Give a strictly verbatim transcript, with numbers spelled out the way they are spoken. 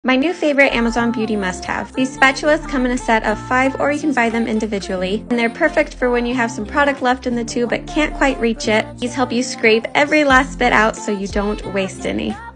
My new favorite Amazon Beauty must-have. These spatulas come in a set of five, or you can buy them individually. And they're perfect for when you have some product left in the tube but can't quite reach it. These help you scrape every last bit out so you don't waste any.